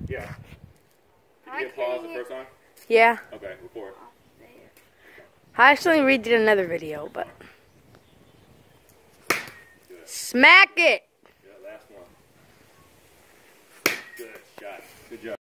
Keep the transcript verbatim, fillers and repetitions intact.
Yeah. Did you hit pause the first time? Yeah. Okay, record. I actually redid another video, but... Smack it!